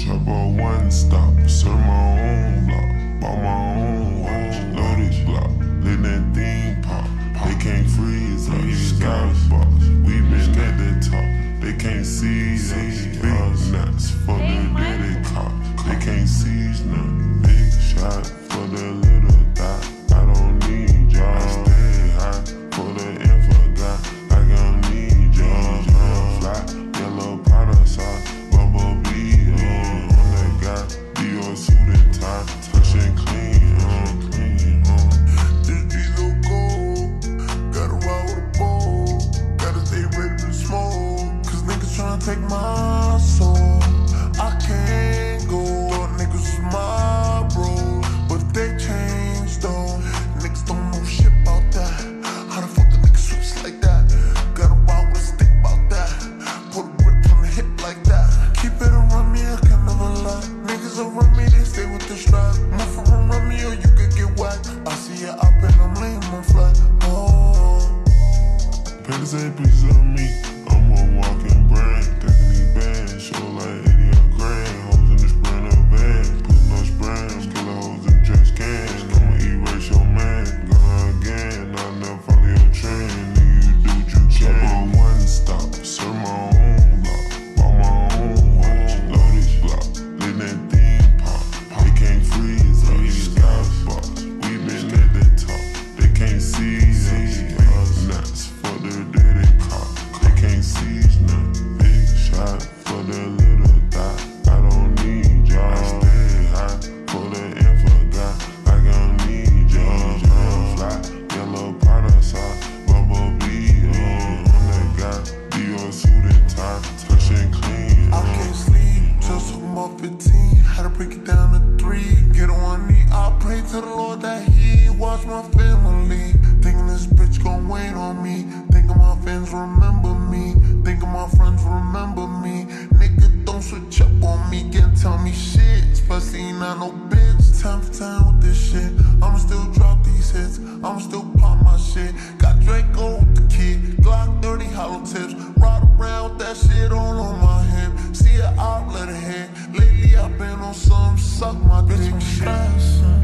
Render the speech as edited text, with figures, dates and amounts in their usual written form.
Trap a one stop, serve my own block, bought my own watch, loaded block, let that thing pop. They can't freeze us, skybox. We been at the top, they can't seize us. Big nuts for the dirty cop, they can't seize none. Big shot for the little dot. I don't need y'all. I stay high for the info guy. I don't need y'all. Fly yellow powder sauce, bumblebee on that guy. Dior suit and tie, touch and clean, clean. This diesel gold, gotta ride with a bowl, gotta stay ready to smoke. Cause niggas tryna take my soul. I can't go, thought niggas was my bros, but they changed though. Niggas don't know shit about that. How the fuck the niggas switch like that? Gotta ride with a stick about that. Put a grip on the hip like that. Keep it around me, I can never lie. Niggas around me, they stay with the strap. Move from around me or you could get whacked. I see it up and I'm laying on flat. Oh, Pay the same pieces of me. I'm a walking brand. Stacking these bands, show like 80 a grand. Hoes in the Sprinter van, putting no sprams. Killer hoes in the trash can. I'ma erase your man. Gunna again, I'll never follow your trend. Nigga, you do what you can. Trap a one stop, serve my own block, bought my own watch, loaded block, let that thing pop. They can't freeze us, skybox. We been at the top, they can't seize us. Nuts for the dirty cop, they can't seize none. Big shot for the little dot. I don't need y'all. I stay high for the info guy. I don't need y'all. Fly yellow powder sauce, bumblebee on that guy. Dior suit and tie, touch and clean. I can't sleep, just talking about 15. Had to break it down to 3. Get on one knee, I pray to the Lord that He watch my family. Thinking this bitch gon' wait on me. Thinking my fans remember me. Thinking my friends remember me. Nigga, don't switch up on me. Can't tell me shit, especially not no bitch. 10 for 10 with this shit. I'ma still drop these hits. I'ma still pop my shit. Got Draco with the kid. Glock 30 hollow tips. Ride around with that shit all on my hip. See it out, let it hit. Lately I've been on some suck my dick shit.